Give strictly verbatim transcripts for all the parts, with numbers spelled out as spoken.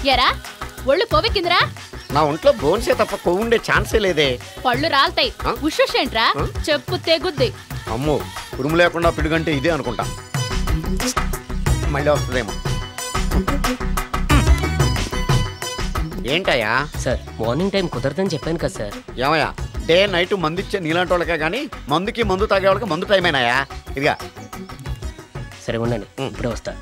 ఎరా ఒళ్ళు కొవ్వెక్కిందిరా? నా ఒంట్లో బోన్సే తప్ప కొవ్వు ఉండే ఛాన్సే లేదే. పళ్ళు రాల్తాయి. ఉషేంట్రా చెప్పు తెగుద్ది. అమ్మో ఉరుము లేకుండా పిడుగంటే ఇదే అనుకుంటా. మళ్ళీ వస్తుందేమో. ఏంటయ్యా సార్ మార్నింగ్ టైం కుదరదని చెప్పాను కదా సార్. ఏమయ్యా డే నైట్ మందు ఇచ్చే నీలాంటి వాళ్ళకే కానీ మందుకి మందు తాగే వాళ్ళకి మందు టైం అయినాయా? ఇదిగా సరే ఉండండి ఇప్పుడే వస్తా.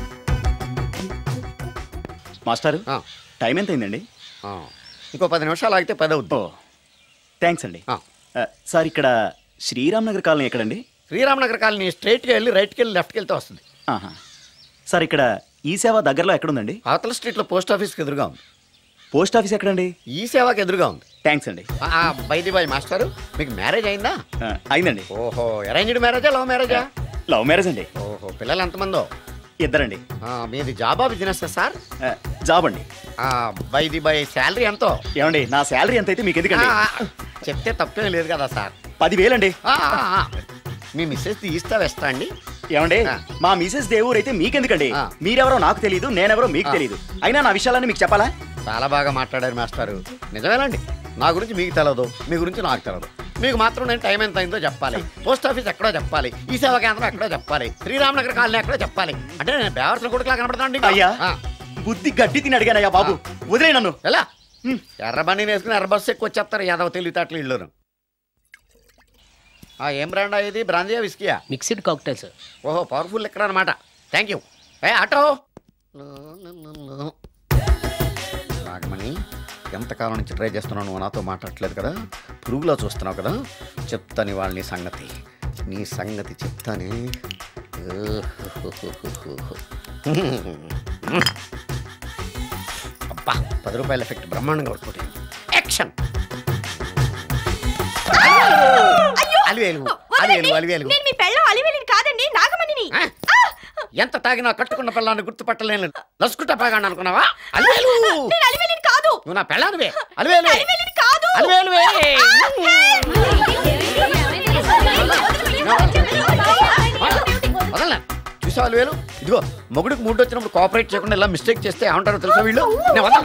మాస్టారు టైం ఎంత అయిందండి? ఇంకో పది నిమిషాలు ఆగితే పది అవుద్ది. థ్యాంక్స్ అండి. సార్ ఇక్కడ శ్రీరామ్ నగర్ కాలనీ ఎక్కడండి? శ్రీరామ్ నగర్ కాలనీ స్ట్రైట్కి వెళ్ళి రైట్కి వెళ్ళి లెఫ్ట్కి వెళ్తే వస్తుంది. సార్ ఇక్కడ ఈ సేవ దగ్గరలో ఎక్కడుందండి? అవతల స్ట్రీట్లో పోస్ట్ ఆఫీస్కి ఎదురుగా ఉంది. పోస్ట్ ఆఫీస్ ఎక్కడండి? ఈ సేవకి ఎదురుగా ఉంది. థ్యాంక్స్ అండి. బైది బాయ్ మాస్టారు మీకు మ్యారేజ్ అయిందా? అయిందండి. ఓహో అరేంజ్డ్ మ్యారేజా లవ్ మ్యారేజా? లవ్ మ్యారేజ్ అండి. ఓహో పిల్లలు ఎంతమందో? ఇద్దరండి. మీది జాబా బిజినెస్ సార్? జాబ్ అండి. బైది బాయ్ శాలరీ ఎంతో? ఏమండి నా శాలరీ ఎంత అయితే మీకు ఎందుకండి? చెప్తే తప్పేం లేదు కదా సార్. పదివేలండి. మీ మిస్సెస్ తీస్తా వేస్తా అండి. ఏమండి మా మిసెస్ దేవుడు అయితే మీకెందుకండి? మీరెవరో నాకు తెలియదు, నేనెవరో మీకు తెలియదు. అయినా నా విషయాలన్నీ మీకు చెప్పాలా? చాలా బాగా మాట్లాడారు మాస్టారు. నిజమేనండి నా గురించి మీకు తెలియదు, మీ గురించి నాకు తెలియదు. మీకు మాత్రం నేను టైం ఎంత అయిందో చెప్పాలి, పోస్ట్ ఆఫీస్ ఎక్కడో చెప్పాలి, ఈ సేవా కేంద్రం ఎక్కడో చెప్పాలి, శ్రీరామ్ నగర్ కాలనీ ఎక్కడో చెప్పాలి. అంటే నేను బేవర్సన కొడుకులా కనపడతానండి. అయ్యా బుద్ధి గడ్డి తిని అడిగానయ్యా బాబు, వదిలే నన్ను. ఎలా ఎర్ర బండి వేసుకుని ఎర్ర బస్సు ఎక్కువ వచ్చేస్తారు యాదవ తెలివితేటలు ఇళ్ళును. ఏం బ్రాండ్ ఇది? బ్రాందియా విస్కియా? Mixed cocktail sir. ఓహో పవర్ఫుల్ ఎక్కడ అనమాట. Thank you. ఏ ఆటో నాగమణి ఎంతకాలం నుంచి ట్రై చేస్తున్నావు, నువ్వు నాతో మాట్లాడట్లేదు కదా, పురుగులో చూస్తున్నావు కదా, చెప్తాను ఇవాళ నీ సంగతి. నీ సంగతి చెప్తానే. అబ్బా పది రూపాయల ఎఫెక్ట్ బ్రహ్మాండంగా వర్కౌట్ అయింది. యాక్షన్. అలివేలు అలివేలు అలివేలు. నేను మీ పెళ్ళం అలివేలిని కాదండి, నాగమణిని. ఎంత తాగినా కట్టుకున్న పిల్లాన్ని గుర్తుపట్టలేను లసుకుంటా పాగాను అనుకున్నావా? అలివేలు నేను అలివేలిని కాదు. నువ్వు నా పెళ్ళానివే. అలివేలు అలివేలిని కాదు. అలివేలువే. వదలనా చూసావు అలివేలు? ఇదిగో మొగుడికి మూడు వచ్చినప్పుడు కోఆపరేట్ చేయకుండా ఇలా మిస్టేక్ చేస్తే ఏమంటారో తెలుసా వీళ్ళు? నేను వదలను.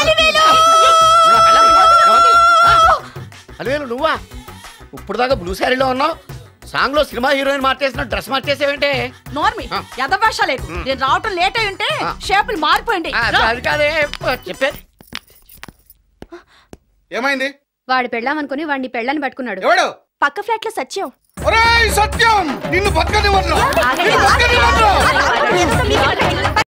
అలివేలు నువ్వా? ఇప్పుడు దాకా బ్లూ శారీలో ఉన్నావు, సాంగ్ లో సినిమా హీరోయిన్ మార్చేసిన డ్రెస్ మార్చేసేవేంటే? నార్మి యదభాష లేదు. నేను రావటం లేట్ అయి ఉంటే షేపులు మారిపోయింది. అది కాదే చెప్పే. ఏమైంది? వాడి పెళ్ళామనుకుని వాడిని పెళ్ళని పట్టుకున్నాడు. ఎవడు? పక్క ఫ్లాట్ లో సత్యం. ఒరేయ్ సత్యం నిన్ను పక్కనే వదలు.